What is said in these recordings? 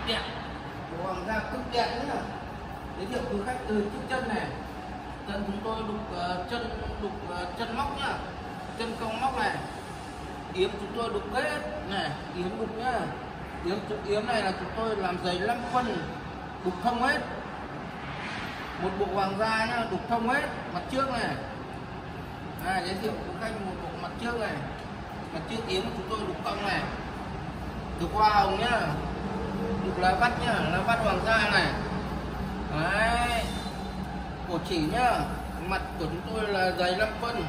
đẹp, bộ hoàng gia cực đẹp nhá. Giới thiệu quý khách từ chiếc chân này, chân chúng tôi đục chân móc nhá, chân cong móc này, yếm chúng tôi đục hết này, yếm đục nhá. Yếm này là chúng tôi làm dày 5 phân, đục thông hết. Một bộ hoàng gia nhá, đục thông hết mặt trước này. Giới thiệu quý khách một bộ mặt trước này, mặt trước yếm chúng tôi đục cong này, đục hoa hồng nhá, đục lá vắt nhá, lá vắt hoàng gia này. Đấy, cổ chỉ nhá, mặt của chúng tôi là dày 5 phân,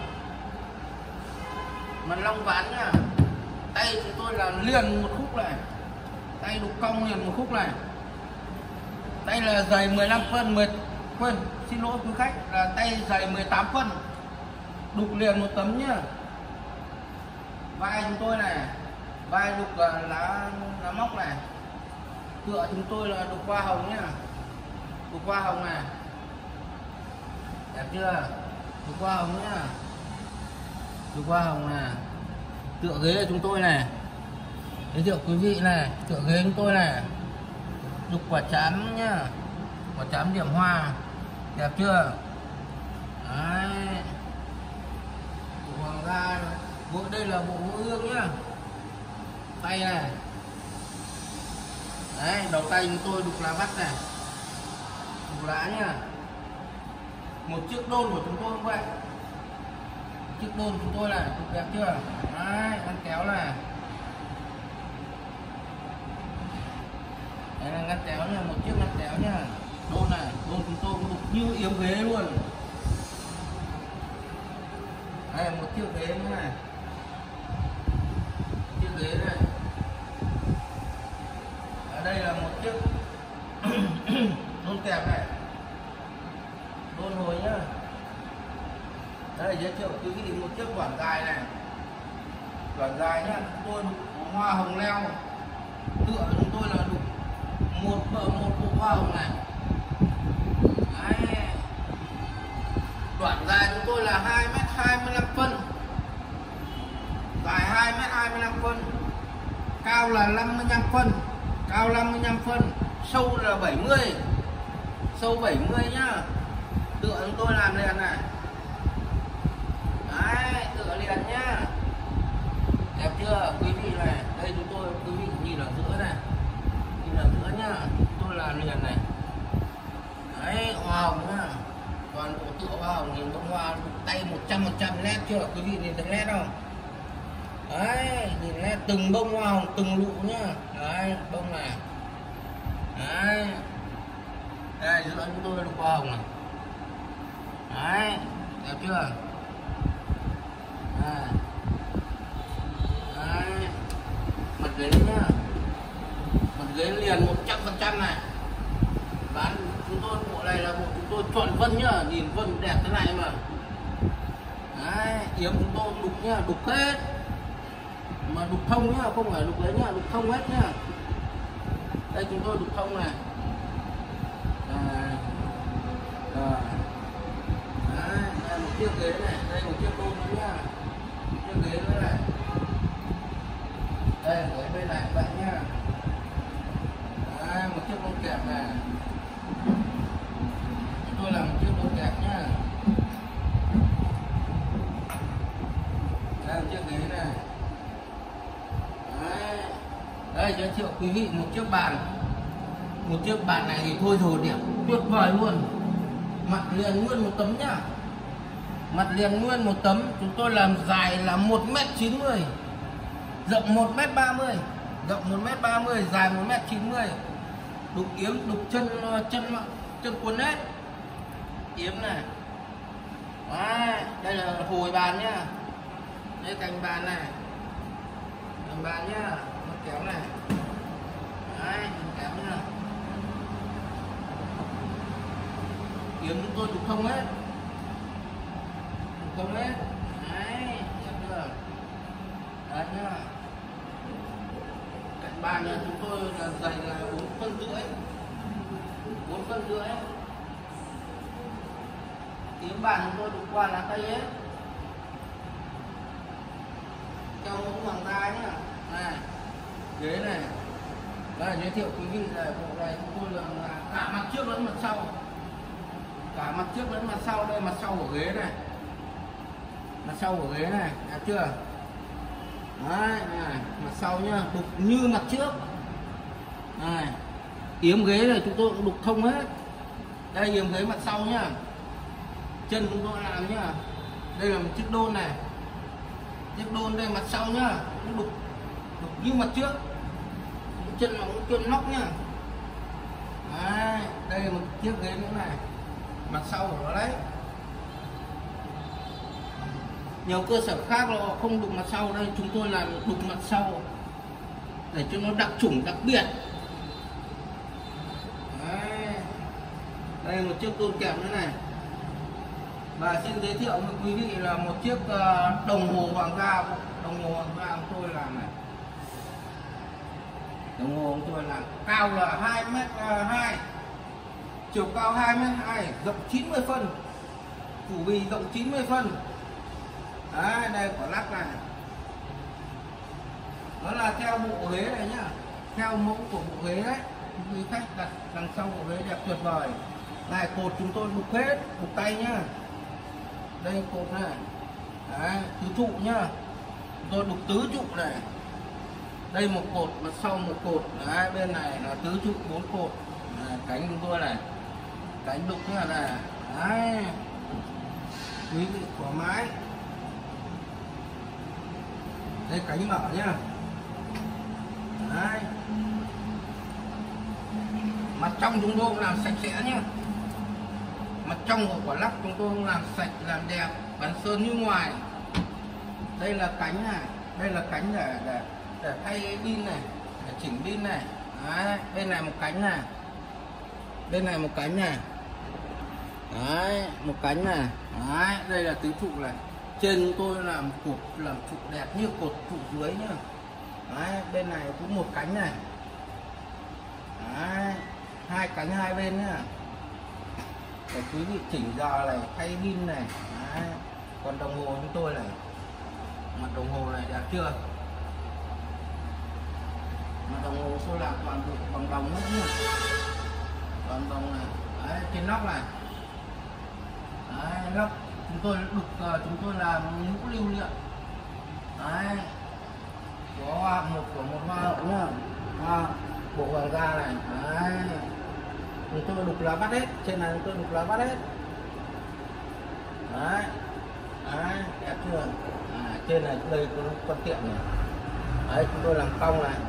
mặt long ván nhá. Tay chúng tôi là liền một khúc này, tay đục cong liền một khúc này. Tay là dày 15 phân, xin lỗi quý khách, là tay dày 18 phân, đục liền một tấm nhá. Vai chúng tôi này, vai đục lá móc này. Tựa chúng tôi là đục hoa hồng nhá, đục hoa hồng này, đẹp chưa? Đục hoa hồng nhá, đục hoa hồng này. Tựa ghế của chúng tôi này, giới thiệu quý vị này, tựa ghế chúng tôi này, đục quả trám nhá, quả trám điểm hoa, đẹp chưa? Đấy, bộ hoàng gia, bộ đây là bộ gỗ ương nhá. Tay này, đấy, đầu tay chúng tôi đục lá vắt này, đục lá nhá. Một chiếc đôn của chúng tôi cũng vậy, chiếc đôn chúng tôi này, đục đẹp chưa? Đấy, ngăn kéo này, đây là ngăn kéo nha, một chiếc ngăn kéo nha. Đôn này, đôn chúng tôi cũng đục như yếm ghế luôn. Đây một chiếc ghế nữa này, chiếc ghế này. Ở đây là một chiếc đôn kẹp này, đôn hồi nhá. Đây giới thiệu quý vị một chiếc quản dài này, quản dài nhá. Chúng tôi đục hoa hồng leo, tựa chúng tôi là đục một bộ hoa hồng này. Đấy, đoạn dài chúng tôi là 2m25 phân, dài 2m25 phân, cao là 55 phân, cao 55 phân, sâu là 70, sâu 70 nhá. Tựa chúng tôi làm liền này. Đấy, tựa liền nhá, đẹp chưa quý vị này? Đây chúng tôi, quý vị nhìn ở giữa này, nhìn ở giữa nhá, tôi làm liền này. Đấy, hoa hồng nhá, toàn bộ tựa hoa hồng, nhìn bông hoa tay 100% nét chưa quý vị, nhìn thấy nét không? Đấy, nhìn nét từng bông hoa hồng, từng lụ nhá. Đấy, bông này. Đấy, đây giữa chúng tôi đục hoa hồng này. Đấy, đẹp chưa? Đấy, mặt ghế nhá, mặt ghế liền 100% này. Bán chúng tôi bộ này là bộ chúng tôi chọn vân nhá, nhìn vân đẹp thế này mà. Đấy, yếm chúng tôi đục nhá, đục hết, mà đục thông nhá, không phải đục đấy nhá, đục thông hết nhá. Đây chúng tôi đục thông này. Đây một chiếc ghế này, đây một chiếc đôn nữa nhá, một chiếc ghế nữa này. Đây ghế bên này vậy nhá. Đây một chiếc đôn kẹp này, chúng tôi làm một chiếc đôn kẹp nhá. Đây một chiếc ghế này. Đây giới thiệu quý vị một chiếc bàn. Một chiếc bàn này thì thôi rồi, đẹp tuyệt vời luôn. Mặt liền nguyên một tấm nhá, mặt liền nguyên một tấm. Chúng tôi làm dài là 1m90, rộng 1m30, rộng 1m30, dài 1m90. Đục yếm, đục chân cuốn hết, yếm này. Đây là hồi bàn nhá, đây cành bàn này, cành bàn nhá, nó kéo này. Đấy, kéo nhá. Yếm chúng tôi đục không hết, đục không hết. Đấy, đẹp chưa? Đấy nhá. Cạnh bàn nhà chúng tôi là dày là 4,5 phân, 4,5 phân. Yếm bàn chúng tôi đục qua lá cây hết, theo mẫu hoàng gia nhá. Này, ghế này, Đây, giới thiệu quý vị là bộ này chúng tôi là cả mặt trước lẫn mặt sau, cả mặt trước lẫn mặt sau. Đây mặt sau của ghế này, mặt sau của ghế này, được chưa? Đấy, này, mặt sau nhá, đục như mặt trước. Này, yếm ghế này chúng tôi cũng đục thông hết. Đây yếm ghế mặt sau nhá, chân chúng tôi làm nhá. Đây là một chiếc đôn này, chiếc đôn đây mặt sau nhá, cũng đục như mặt trước. Chân nó cũng chân móc nhá. Đấy, đây là một chiếc ghế nữa này, mặt sau của nó đấy. Nhiều cơ sở khác nó không đục mặt sau, đây chúng tôi làm đục mặt sau để cho nó đặc chủng đặc biệt. Đấy. Đây là một chiếc tôn kèm nữa này. Và xin giới thiệu với quý vị là một chiếc đồng hồ hoàng gia. Đồng hồ hoàng gia của tôi làm này, đồng hồ của tôi làm cao là 2m2, chiều cao 2m2, rộng 90 phân, phủ bì rộng 90 phân. Đấy, đây quả lắc này, nó là theo bộ ghế này nhá, theo mẫu của bộ ghế đấy. Quý khách đặt đằng sau bộ ghế đẹp tuyệt vời. Này, cột chúng tôi đục hết, đục tay nhá. Đây cột này, đấy, tứ trụ nhá, chúng tôi đục tứ trụ này. Đây một cột, mặt sau một cột, đấy, bên này là tứ trụ 4 cột. Đấy, cánh chúng tôi này, cánh đục như này, đấy, quý vị thoải mái. Đây cánh mở nhá. Đấy, mặt trong chúng tôi cũng làm sạch sẽ nhá. Mặt trong của quả lắc chúng tôi cũng làm sạch, làm đẹp, bắn sơn như ngoài. Đây là cánh này, đây là cánh để thay pin này, để chỉnh pin này. Đấy, bên này một cánh này, bên này một cánh này. Đấy, một cánh này. Đấy, đây là tứ trụ này. Trên chúng tôi làm cột, làm trụ đẹp như cột trụ dưới nhá. Đấy, bên này cũng một cánh này. Đấy, hai cánh hai bên nhá. Để quý vị chỉnh giờ này, thay pin này. Đấy. Còn đồng hồ chúng tôi này, mặt đồng hồ này đẹp chưa? Mặt đồng hồ tôi làm toàn bộ bằng đồng hết nhá, toàn đồng này. Đấy, trên nóc này. Đấy, nóc chúng tôi đục, chúng tôi làm mũ lưu niệm. Đấy, có hoa một của một hoa hậu nhá, hoa bộ hoàng gia này. Đấy, chúng tôi đục lá bắt hết, trên này chúng tôi đục lá bắt hết. Đấy, đấy, đẹp chưa? Trên này đây có con tiệm này. Đấy, chúng tôi làm cong này.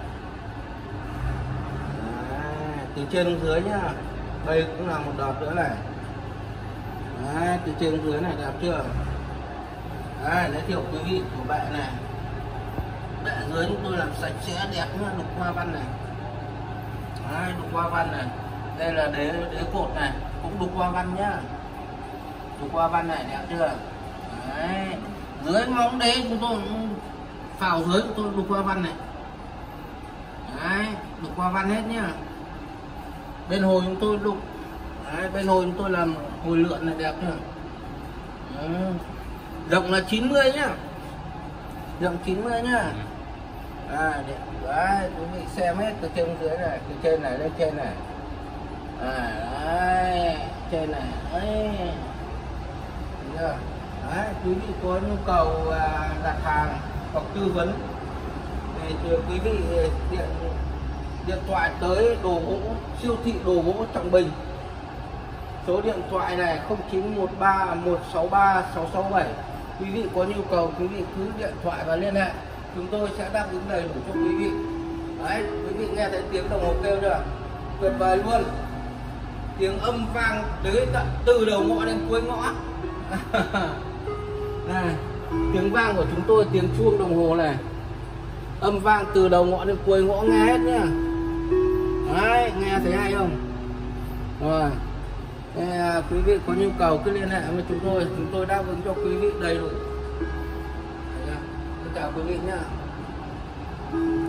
Đấy, từ trên xuống dưới nhá. Đây cũng là một đợt nữa này. Đấy, từ trên dưới này đẹp chưa? Đấy, giới thiệu quý vị của bệ này. Bệ dưới chúng tôi làm sạch sẽ đẹp nhá, đục hoa văn này. Đấy, đục hoa văn này. Đây là đế cột này, cũng đục hoa văn nhá. Đục hoa văn này đẹp chưa? Đấy, dưới móng đế chúng tôi phào dưới chúng tôi đục hoa văn này. Đấy, đục hoa văn hết nhá. Bên hồi chúng tôi đục. Đấy, bên hồi chúng tôi làm hồi lượn này đẹp chưa? Rộng là 90 nhá, rộng 90 nhá. Đẹp. Đấy, quý vị xem hết từ trên dưới này, từ trên này lên trên này. Đấy, trên này. Đấy, đấy, quý vị có nhu cầu đặt hàng hoặc tư vấn thì quý vị điện thoại tới đồ gỗ, siêu thị đồ gỗ Trọng Bình. Số điện thoại này 0913 163 667. Quý vị có nhu cầu quý vị cứ điện thoại và liên hệ, chúng tôi sẽ đáp ứng đầy đủ cho quý vị. Đấy, quý vị nghe thấy tiếng đồng hồ kêu chưa? Tuyệt vời luôn. Tiếng âm vang tới tận từ đầu ngõ đến cuối ngõ. Này, tiếng vang của chúng tôi, tiếng chuông đồng hồ này, âm vang từ đầu ngõ đến cuối ngõ nghe hết nhá. Đấy, nghe thấy hay không? Rồi, quý vị có nhu cầu cứ liên hệ với chúng tôi đáp ứng cho quý vị đầy đủ. Xin chào quý vị nhá.